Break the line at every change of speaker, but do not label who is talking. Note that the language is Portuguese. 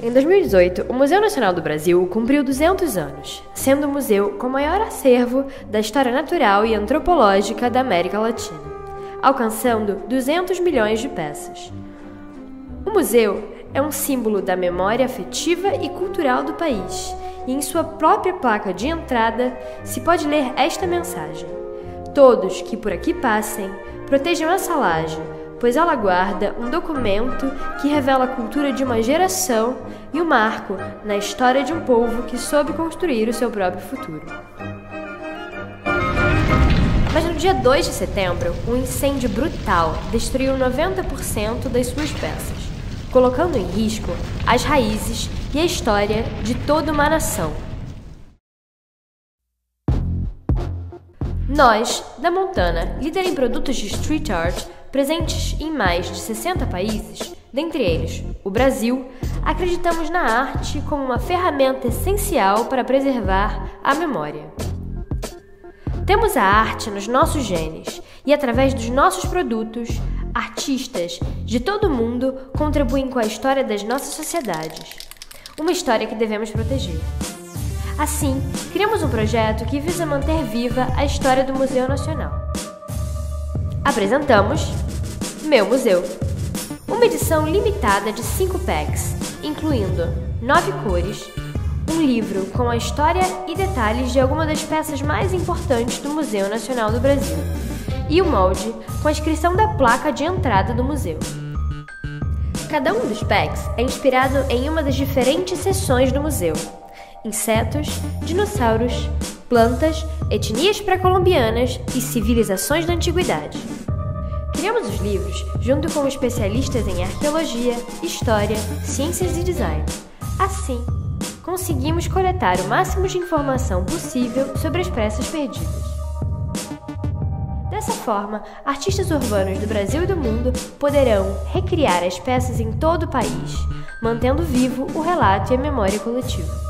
Em 2018, o Museu Nacional do Brasil cumpriu 200 anos, sendo o museu com o maior acervo da história natural e antropológica da América Latina, alcançando 200 milhões de peças. O museu é um símbolo da memória afetiva e cultural do país, e em sua própria placa de entrada se pode ler esta mensagem: todos que por aqui passem, protejam essa laje, pois ela guarda um documento que revela a cultura de uma geração e um marco na história de um povo que soube construir o seu próprio futuro. Mas no dia 2 de setembro, um incêndio brutal destruiu 90% das suas peças, colocando em risco as raízes e a história de toda uma nação. Nós, da Montana, líder em produtos de street art, presentes em mais de 60 países, dentre eles o Brasil, acreditamos na arte como uma ferramenta essencial para preservar a memória. Temos a arte nos nossos genes e, através dos nossos produtos, artistas de todo o mundo contribuem com a história das nossas sociedades, uma história que devemos proteger. Assim, criamos um projeto que visa manter viva a história do Museu Nacional. Apresentamos Meu Museu, uma edição limitada de 5 packs, incluindo 9 cores, um livro com a história e detalhes de algumas das peças mais importantes do Museu Nacional do Brasil e o molde com a inscrição da placa de entrada do museu. Cada um dos packs é inspirado em uma das diferentes seções do museu: insetos, dinossauros, plantas, etnias pré-colombianas e civilizações da antiguidade. Criamos os livros junto com especialistas em arqueologia, história, ciências e design. Assim, conseguimos coletar o máximo de informação possível sobre as peças perdidas. Dessa forma, artistas urbanos do Brasil e do mundo poderão recriar as peças em todo o país, mantendo vivo o relato e a memória coletiva.